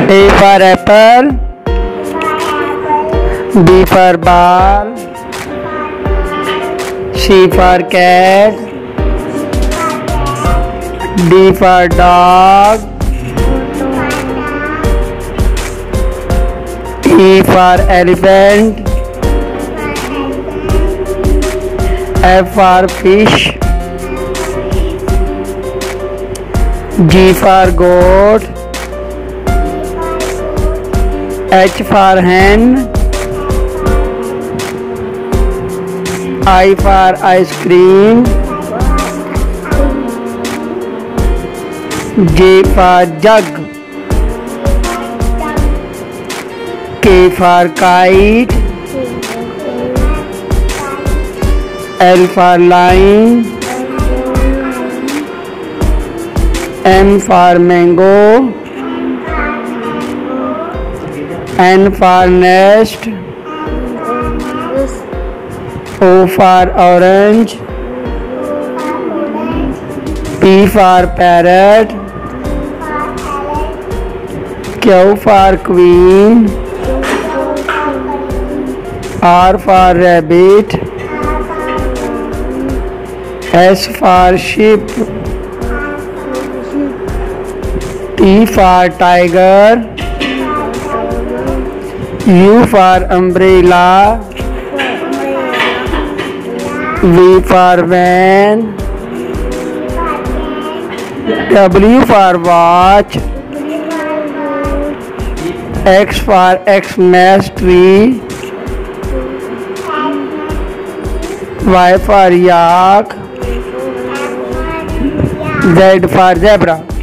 A for apple, B for ball, C for cat, D for dog, E for elephant, F for fish, G for goat, H for hen, I for ice cream, J for jug, K for kite, L for lion, M for mango, N for nest, O for orange, P for parrot, Q for queen, R for rabbit, S for sheep, T for tiger, U for umbrella, V for van, W for watch, X for Xmas tree, Y for yak, Z for zebra.